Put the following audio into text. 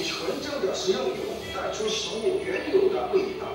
纯正的食用油，带出食物原有的味道。